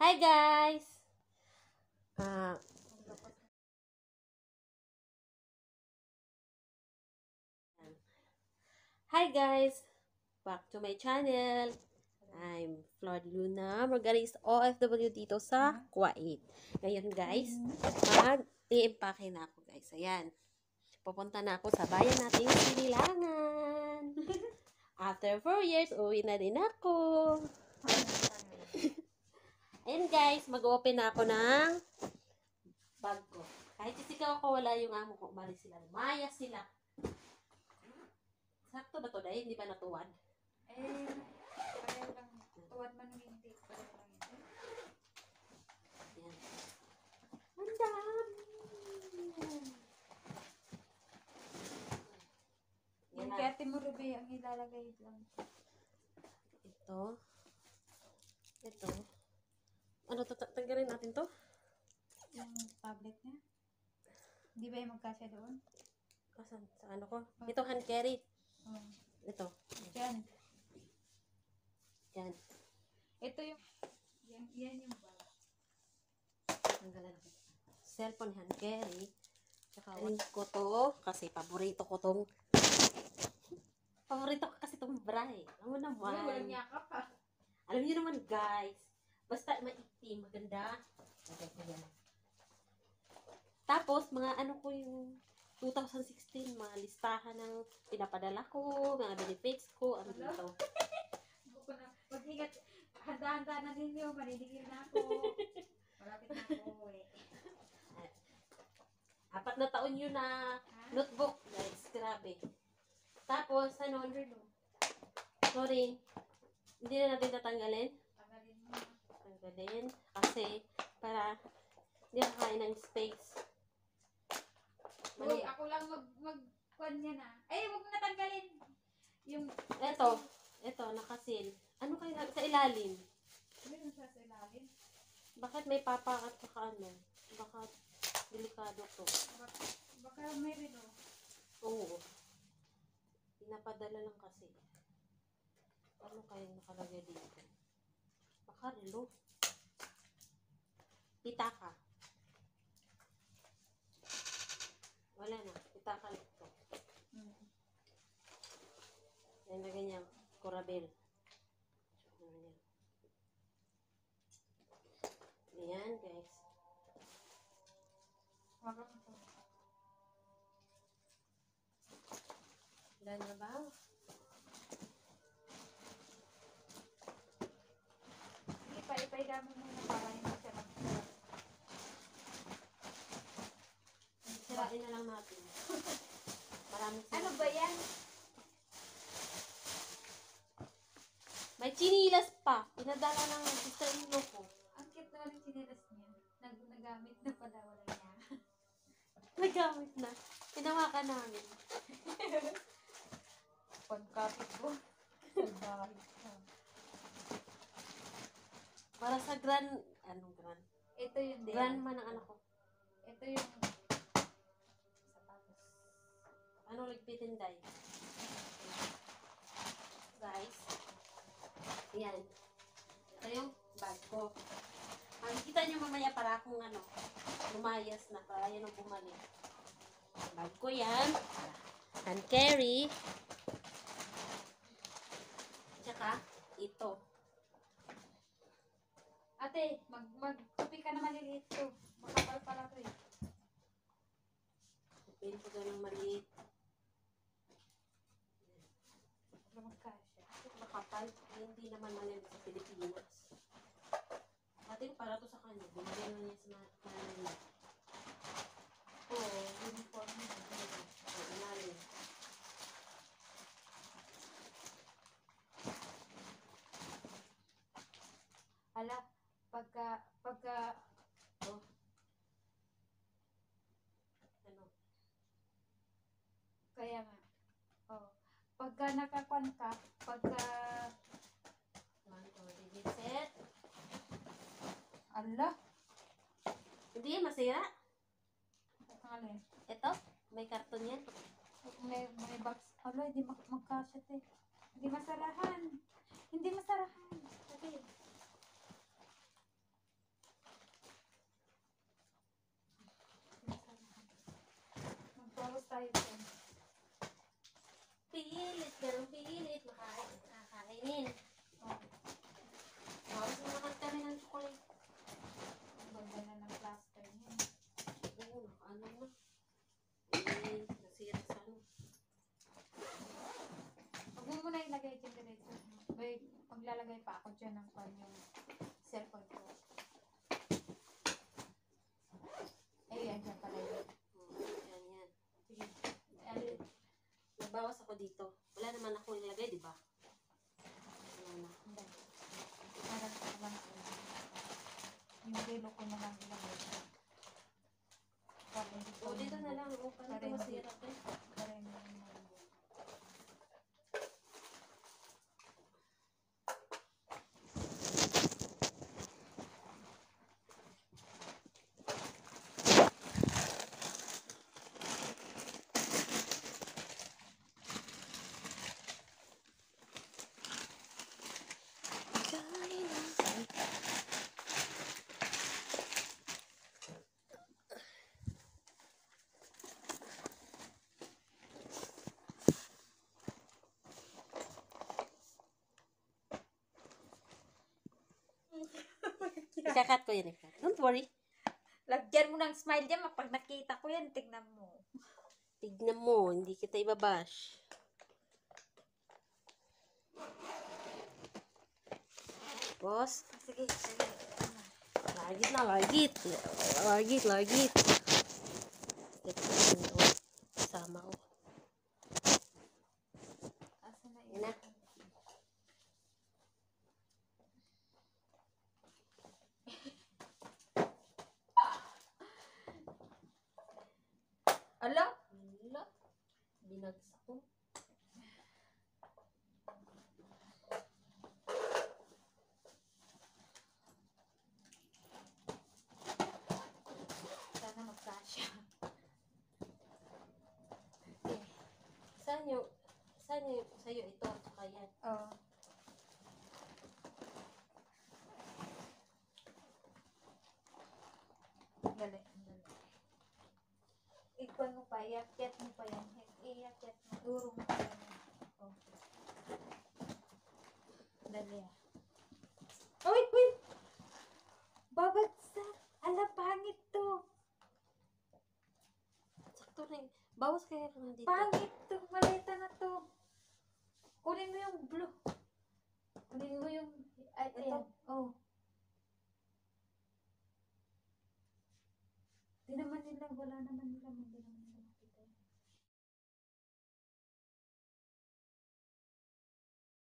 Hi guys! Ah, Hi guys! Back to my channel. I'm Flor Luna Margaris OFW dito sa Kuwait. Ngayon guys, mag-i-empake na ako guys. Ayan. Pupunta na ako sa bayan nating Sinilangan. After 4 years, uwi na din ako. Ayan guys, mag-open na ako ng bag ko. Kahit sisigaw ko, wala yung amo ko. Umalis sila. Maya sila. Sakto ba to dahil? Hindi ba natuwad? Pareho lang. Tuwad man ng hindi. Pareho lang yun. Ayan. Ang dami! Yung Yan kay na. Ate mo, Ruby, ang ilalagay lang. Ito. Ito. Ano to? Tanggalin natin to? Yung tablet niya. Hindi ba yung magkasya doon? Kasan? Sa ano ko? Ito hand carry. Oh. Ito. Diyan. Yan. Ito yung... Yan yung bag. Tanggalan ko. Cellphone hand carry. Tsaka ko to. Kasi paborito ko tong bra eh. Ano naman? Walang yakap pa. Alam niyo naman guys. Basta maitim. Maganda. Lagay ko yan. Tapos, mga ano ko yung 2016, mga listahan ng pinapadala ko, mga benefits ko, ano dito. Buko na. Mag-ingat. Handa-handa na ninyo. Maninigil na ako. Malapit na ako eh. 4 na taon yun na notebook, guys. Grabe. Tapos, ano, sorry, hindi na natin tatanggalin. Tanggalin mo. Tanggalin. Kasi, para hindi kakain ng space. Uy, ako lang mag-kwan niya na. Ay, huwag mo natanggalin. Yung... Ito, nakasil. Ano kayo sa ilalim? Meron siya sa ilalim. Bakit may papa at saka ano? Baka delikado to. Baka may relo. Oo. Pinapadala lang kasi. Ano kayong nakalagay dito? Baka relo. Pitaka. Wala na. Pitaka lang ito. Yan na ganyan. Corabel. Ayan, guys. Wala na ba? Ipaigaman mo na para hindi siya mag-sarap. Sirain na lang natin. Maraming sila. Ano ba yan? May chinilas pa. Pinadala ng sister-in-law ko. Ang cute naman yung sinilas niya. Nagamit na pala, wala niya. Nagamit na. Pinawakan namin. Pagkapit ko. Salbahe ka. Para sa anong grand? Ito yung din. Grandma ng anak ko. Ito yung sapatos. Ano ligpitin day? Guys. Yan. Ito yung bag ko. Makikita nyo mamaya para akong lumayas na. Para yan ang bumalik. Bag ko yan. Hand carry. Tsaka, ito. Ate, magtupi ka na maliliit to. Makapal pala to eh. Pili ko ganang maliit. Para magkasya. Makapal. Hindi naman maliit sa Pilipinas. Ating para to sa kanya. Binigyan na niya sa mga Oo, uniform niya. inalim. Ala, pagka, Oh. Ano? kaya nga. Oh, pagka nakakwan ka, pagka, 1, 2, 3, set. ala, Hindi yan masira. alin, Ito, may karton yan. may box, ala, hindi magkasya eh. Hindi masarahan. Hindi masarahan. Okay. dito. Wala naman ako ilagay, di ba? Wala na. Hindi. Parang lang yung relo ko na lang ilagay. Para hindi O, dito na lang. O, paano ito masirap eh? Para hindi malambot. Ikakat ko yan, ikat. Don't worry. Lagyan mo ng smile dyan, pag nakita ko yan, tignan mo. Tignan mo, hindi kita ibabash. Boss, Sige, sige. lagit na, lagit. Lagit, lagit. Step ko yun, o. Kasama ko. Asa na Yan na. Ala? Wala. Binagsak ko. Sana magkasya. Okay. Saan yung sa'yo ito, tsaka yan. Oh. Dali, dali. Ikuan mo pa, iakyat mo pa yan. Iakyat mo, durong mo pa yan. Oh. Dali ah. Oh, wait, wait! Babagsak! Ala, pangit to! Sakto rin. Bawas kaya ka na dito. Pangit to! Malita na to! Kunin mo yung blue. Kunin mo yung... Ay, Ito? ayan. Oh. Di naman nila, wala naman nila. Hindi naman